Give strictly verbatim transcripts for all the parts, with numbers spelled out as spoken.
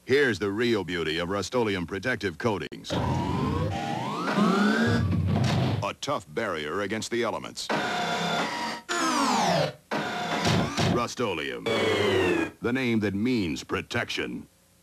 Here's the real beauty of Rust-Oleum protective coatings. A tough barrier against the elements. Rust-Oleum, the name that means protection.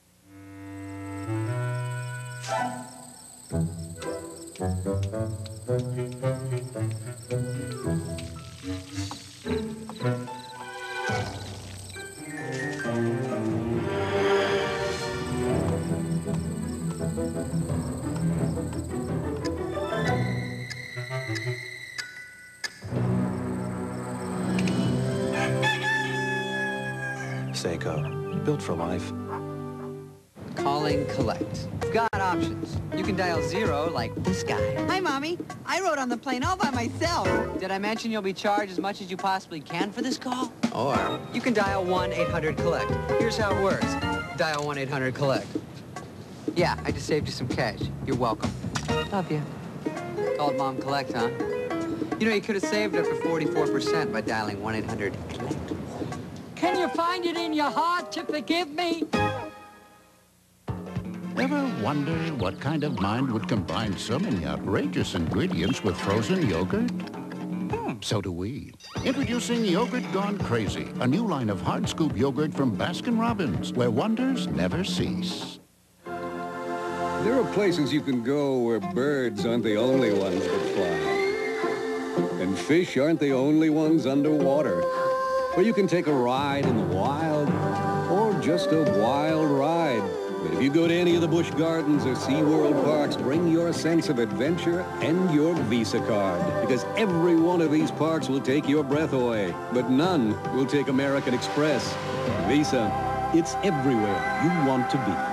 Seiko, built for life. Calling collect. Got options. You can dial zero like this guy. Hi, Mommy. I rode on the plane all by myself. Did I mention you'll be charged as much as you possibly can for this call? Or You can dial one eight hundred collect. Here's how it works. Dial one eight hundred collect. Yeah, I just saved you some cash. You're welcome. Love you. Called Mom Collect, huh? You know, you could have saved up to forty-four percent by dialing one eight hundred collect. Can you find it in your heart to forgive me? Ever wonder what kind of mind would combine so many outrageous ingredients with frozen yogurt? Hmm, so do we. Introducing Yogurt Gone Crazy, a new line of hard scoop yogurt from Baskin-Robbins, where wonders never cease. There are places you can go where birds aren't the only ones that fly. And fish aren't the only ones underwater. Where you can take a ride in the wild, or just a wild ride. But if you go to any of the Busch Gardens or SeaWorld parks, bring your sense of adventure and your Visa card. Because every one of these parks will take your breath away, but none will take American Express. Visa, it's everywhere you want to be.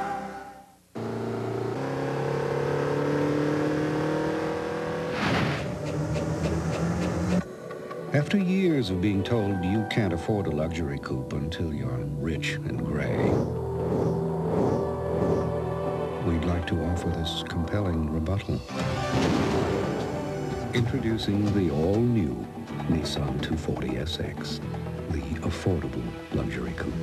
After years of being told you can't afford a luxury coupe until you're rich and gray, we'd like to offer this compelling rebuttal. Introducing the all-new Nissan two forty S X, the affordable luxury coupe.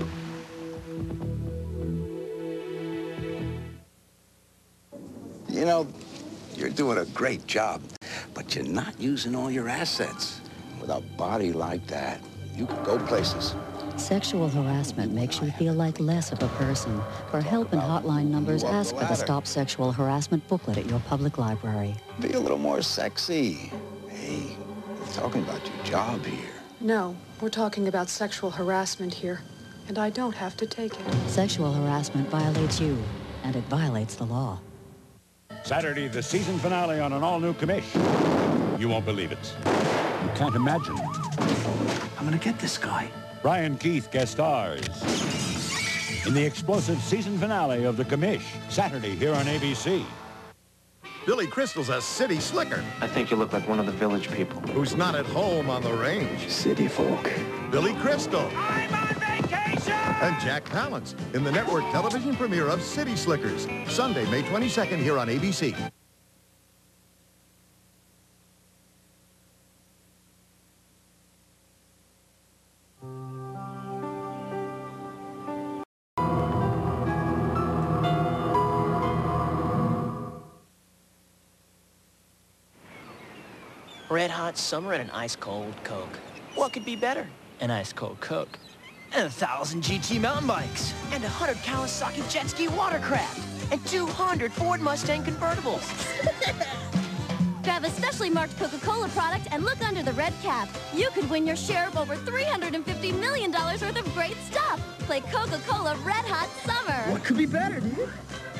You know, you're doing a great job, but you're not using all your assets. With a body like that, you could go places. Sexual harassment makes you feel like less of a person. For help and hotline numbers, ask for the Stop Sexual Harassment booklet at your public library. Be a little more sexy. Hey, we're talking about your job here. No, we're talking about sexual harassment here, and I don't have to take it. Sexual harassment violates you, and it violates the law. Saturday, the season finale on an all-new Commish. You won't believe it. You can't imagine. I'm gonna get this guy. Brian Keith guest stars in the explosive season finale of the Commish, Saturday here on A B C. Billy Crystal's a city slicker. I think you look like one of the village people. Who's not at home on the range. City folk. Billy Crystal. I'm on vacation! And Jack Palance in the network television premiere of City Slickers, Sunday, May twenty-second here on A B C. Red hot summer and an ice cold Coke. What could be better? An ice cold Coke. And a thousand G T mountain bikes. And a hundred Kawasaki jet ski watercraft. And two hundred Ford Mustang convertibles. Grab a specially marked Coca-Cola product and look under the red cap. You could win your share of over three hundred fifty million dollars worth of great stuff. Play Coca-Cola Red Hot Summer. What could be better, dude?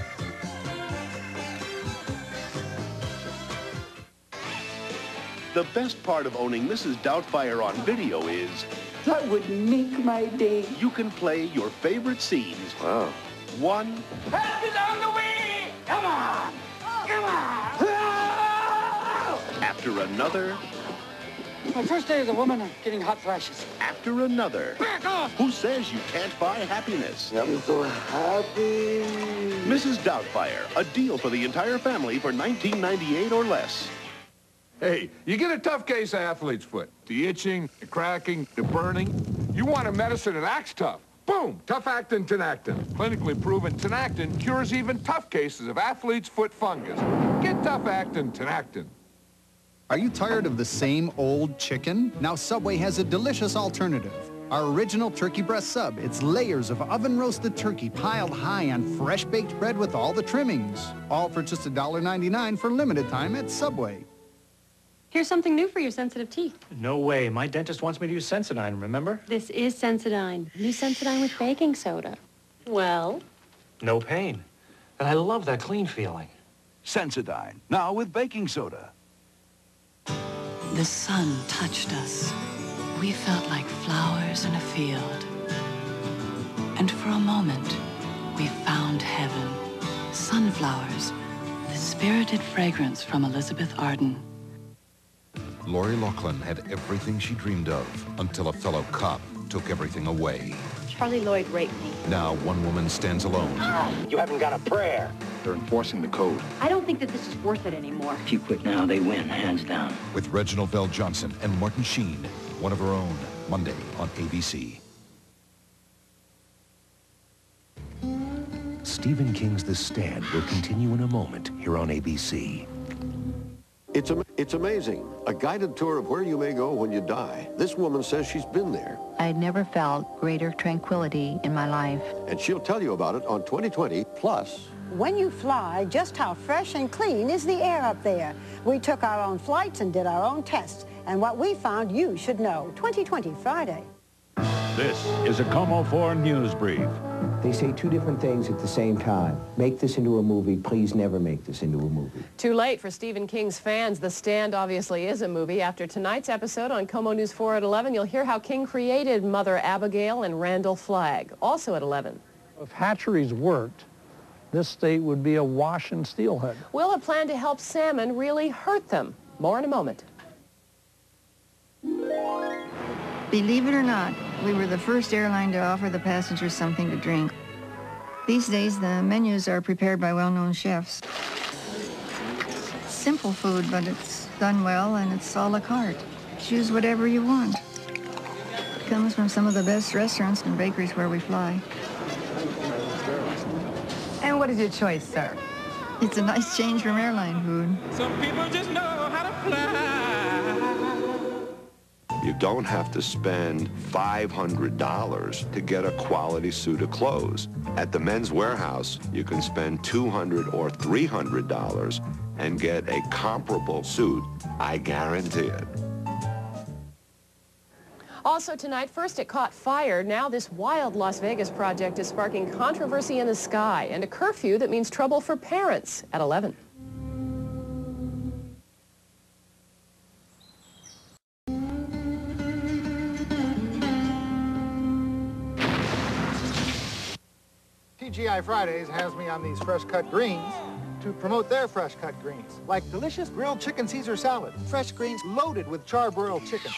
The best part of owning Missus Doubtfire on video is... That would make my day. You can play your favorite scenes. Wow. One... Help is on the way! Come on! Come on! After another... My first day as a woman, I'm getting hot flashes. After another. Back off! Who says you can't buy happiness? I'm so happy. Missus Doubtfire, a deal for the entire family for nineteen ninety-eight or less. Hey, you get a tough case of athlete's foot. The itching, the cracking, the burning. You want a medicine that acts tough. Boom! Tough Actin Tinactin. Clinically proven Tinactin cures even tough cases of athlete's foot fungus. Get Tough Actin Tinactin. Are you tired of the same old chicken? Now Subway has a delicious alternative. Our original turkey breast sub. It's layers of oven-roasted turkey piled high on fresh-baked bread with all the trimmings. All for just one ninety-nine for limited time at Subway. Here's something new for your sensitive teeth. No way. My dentist wants me to use Sensodyne, remember? This is Sensodyne. New Sensodyne with baking soda. Well? No pain. And I love that clean feeling. Sensodyne, now with baking soda. The sun touched us. We felt like flowers in a field. And for a moment, we found heaven. Sunflowers, the spirited fragrance from Elizabeth Arden. Lori Loughlin had everything she dreamed of until a fellow cop took everything away. Charlie Lloyd raped me. Now one woman stands alone. You haven't got a prayer. They're enforcing the code. I don't think that this is worth it anymore. If you quit now, they win, hands down. With Reginald Bell Johnson and Martin Sheen, one of her own, Monday on A B C. Stephen King's The Stand will continue in a moment here on A B C. It's, am it's amazing. A guided tour of where you may go when you die. This woman says she's been there. I'd never felt greater tranquility in my life. And she'll tell you about it on twenty twenty Plus. When you fly, just how fresh and clean is the air up there? We took our own flights and did our own tests. And what we found you should know. twenty twenty Friday. This is a KOMO four News Brief. They say two different things at the same time. Make this into a movie. Please never make this into a movie. Too late for Stephen King's fans. The Stand obviously is a movie. After tonight's episode on KOMO News four at eleven, you'll hear how King created Mother Abigail and Randall Flagg. Also at eleven. If hatcheries worked, this state would be awash in steelhead. Will a plan to help salmon really hurt them? More in a moment. Believe it or not, we were the first airline to offer the passengers something to drink. These days, the menus are prepared by well-known chefs. Simple food, but it's done well, and it's a la carte. Choose whatever you want. It comes from some of the best restaurants and bakeries where we fly. And what is your choice, sir? It's a nice change from airline food. Some people just know how to fly. You don't have to spend five hundred dollars to get a quality suit of clothes. At the Men's Wearhouse, you can spend two hundred dollars or three hundred dollars and get a comparable suit. I guarantee it. Also tonight, first it caught fire. Now this wild Las Vegas project is sparking controversy in the sky and a curfew that means trouble for parents at eleven. T G I Fridays has me on these fresh-cut greens to promote their fresh-cut greens, like delicious grilled chicken Caesar salad, fresh greens loaded with charbroiled chicken.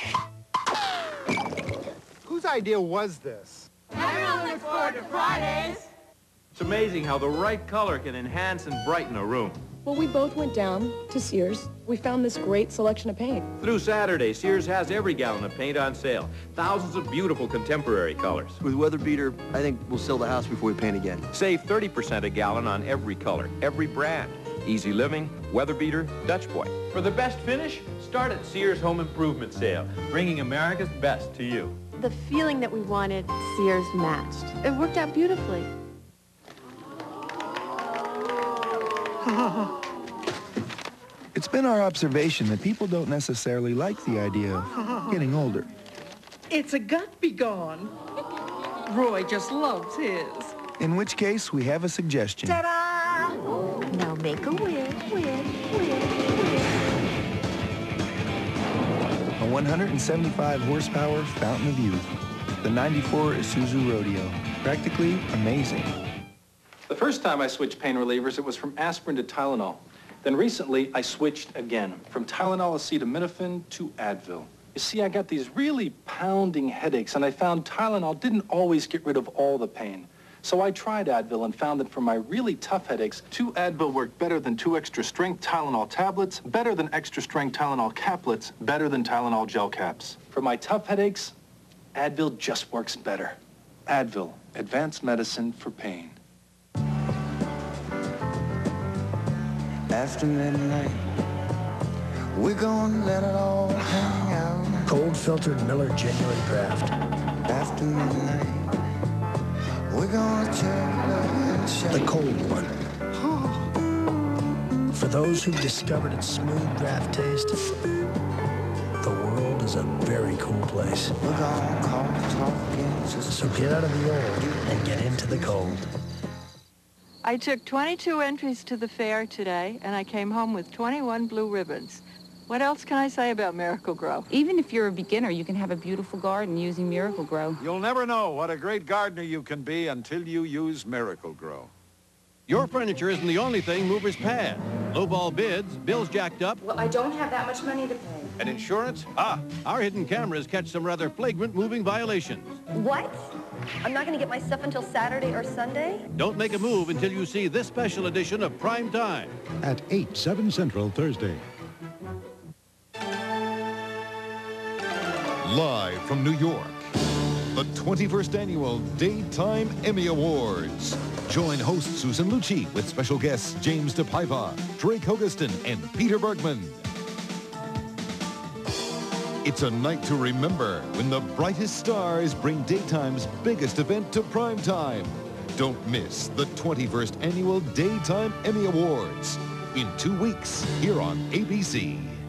Whose idea was this? Everyone looks forward to Fridays. It's amazing how the right color can enhance and brighten a room. Well, we both went down to Sears. We found this great selection of paint. Through Saturday, Sears has every gallon of paint on sale. Thousands of beautiful contemporary colors. With Weather Beater, I think we'll sell the house before we paint again. Save thirty percent a gallon on every color, every brand. Easy Living, Weather Beater, Dutch Boy. For the best finish, start at Sears Home Improvement Sale, bringing America's best to you. The feeling that we wanted, Sears matched. It worked out beautifully. It's been our observation that people don't necessarily like the idea of getting older. It's a gut be gone. Roy just loves his. In which case, we have a suggestion. Ta-da! Now make a win, win, win, A one hundred seventy-five horsepower fountain of youth. The ninety-four Isuzu Rodeo. Practically amazing. The first time I switched pain relievers, it was from aspirin to Tylenol. Then recently, I switched again, from Tylenol acetaminophen to Advil. You see, I got these really pounding headaches, and I found Tylenol didn't always get rid of all the pain. So I tried Advil and found that for my really tough headaches, two Advil worked better than two extra-strength Tylenol tablets, better than extra-strength Tylenol caplets, better than Tylenol gel caps. For my tough headaches, Advil just works better. Advil, advanced medicine for pain. After midnight, we're gonna let it all hang out. Cold filtered Miller Genuine Draft. After midnight, we're gonna check and shake. The cold one. For those who've discovered its smooth draft taste, the world is a very cool place. We're gonna call talking. So get out of the old and get into the cold. I took twenty-two entries to the fair today, and I came home with twenty-one blue ribbons. What else can I say about Miracle-Gro? Even if you're a beginner, you can have a beautiful garden using Miracle-Gro. You'll never know what a great gardener you can be until you use Miracle-Gro. Your furniture isn't the only thing movers pad. Lowball bids, bills jacked up. Well, I don't have that much money to pay. And insurance? Ah, our hidden cameras catch some rather flagrant moving violations. What? I'm not going to get my stuff until Saturday or Sunday? Don't make a move until you see this special edition of Prime Time. At eight, seven Central, Thursday. Live from New York, the twenty-first Annual Daytime Emmy Awards. Join host Susan Lucci with special guests James DePaiva, Drake Hogestyn, and Peter Bergman. It's a night to remember when the brightest stars bring daytime's biggest event to prime time. Don't miss the twenty-first Annual Daytime Emmy Awards in two weeks here on A B C.